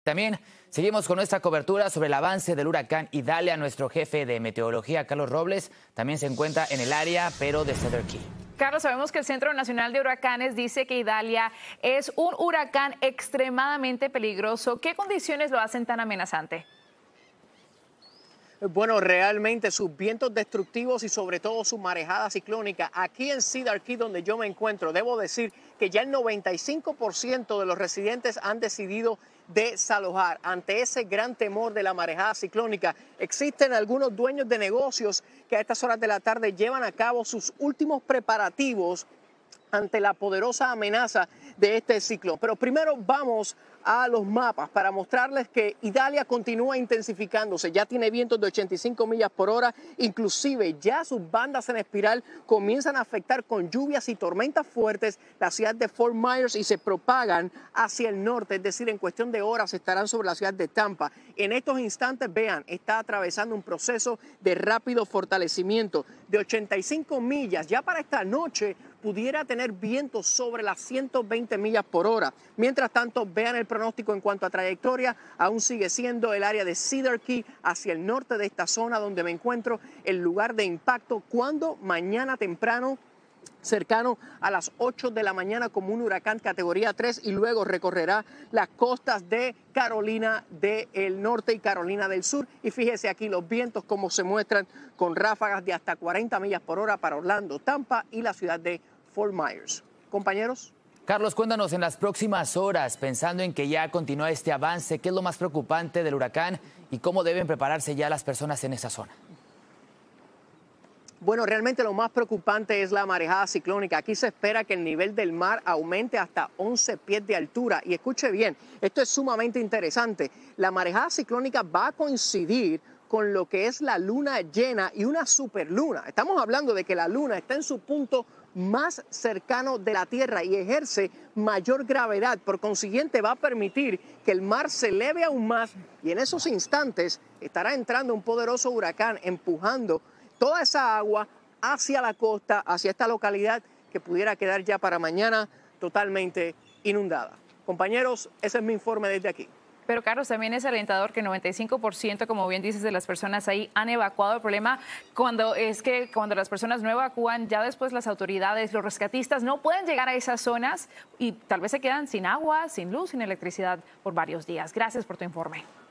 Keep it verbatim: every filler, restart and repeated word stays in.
También seguimos con nuestra cobertura sobre el avance del huracán Idalia. Nuestro jefe de meteorología, Carlos Robles, también se encuentra en el área, pero de Cedar Key. Carlos, sabemos que el Centro Nacional de Huracanes dice que Idalia es un huracán extremadamente peligroso. ¿Qué condiciones lo hacen tan amenazante? Bueno, realmente sus vientos destructivos y sobre todo su marejada ciclónica. Aquí en Cedar Key, donde yo me encuentro, debo decir que ya el noventa y cinco por ciento de los residentes han decidido desalojar ante ese gran temor de la marejada ciclónica. Existen algunos dueños de negocios que a estas horas de la tarde llevan a cabo sus últimos preparativos ante la poderosa amenaza de este ciclón. Pero primero vamos a los mapas para mostrarles que Idalia continúa intensificándose. Ya tiene vientos de ochenta y cinco millas por hora, inclusive ya sus bandas en espiral comienzan a afectar con lluvias y tormentas fuertes la ciudad de Fort Myers y se propagan hacia el norte, es decir, en cuestión de horas estarán sobre la ciudad de Tampa. En estos instantes, vean, está atravesando un proceso de rápido fortalecimiento de ochenta y cinco millas. Ya para esta noche pudiera tener vientos sobre las ciento veinte millas por hora. Mientras tanto, vean el pronóstico en cuanto a trayectoria. Aún sigue siendo el área de Cedar Key hacia el norte de esta zona donde me encuentro, el lugar de impacto, cuando mañana temprano, cercano a las ocho de la mañana, como un huracán categoría tres, y luego recorrerá las costas de Carolina del Norte y Carolina del Sur. Y fíjese aquí los vientos como se muestran, con ráfagas de hasta cuarenta millas por hora para Orlando, Tampa y la ciudad de Fort Myers. Compañeros. Carlos, cuéntanos en las próximas horas, pensando en que ya continúa este avance, ¿qué es lo más preocupante del huracán y cómo deben prepararse ya las personas en esa zona? Bueno, realmente lo más preocupante es la marejada ciclónica. Aquí se espera que el nivel del mar aumente hasta once pies de altura. Y escuche bien, esto es sumamente interesante. La marejada ciclónica va a coincidir con lo que es la luna llena y una superluna. Estamos hablando de que la luna está en su punto más cercano de la Tierra y ejerce mayor gravedad. Por consiguiente, va a permitir que el mar se eleve aún más y en esos instantes estará entrando un poderoso huracán empujando toda esa agua hacia la costa, hacia esta localidad que pudiera quedar ya para mañana totalmente inundada. Compañeros, ese es mi informe desde aquí. Pero Carlos, también es alentador que el noventa y cinco por ciento, como bien dices, de las personas ahí han evacuado. El problema cuando es que cuando las personas no evacúan, ya después las autoridades, los rescatistas no pueden llegar a esas zonas y tal vez se quedan sin agua, sin luz, sin electricidad por varios días. Gracias por tu informe.